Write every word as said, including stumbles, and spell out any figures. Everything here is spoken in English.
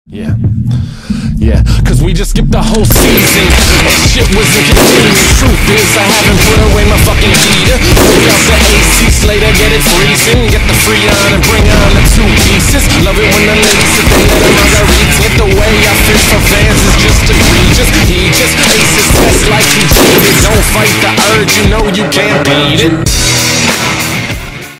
Yeah, yeah, cause we just skipped the whole season. Shit wasn't continuous. Truth is, I haven't put away my fucking heater. Break out the A C Slater, get it freezing. Get the Freon and bring on the two pieces. Love it when the ladies sit there and margaritas. Get the way I fish for fans is just egregious. He just aces test like he cheated. Don't fight the urge, you know you can't beat it.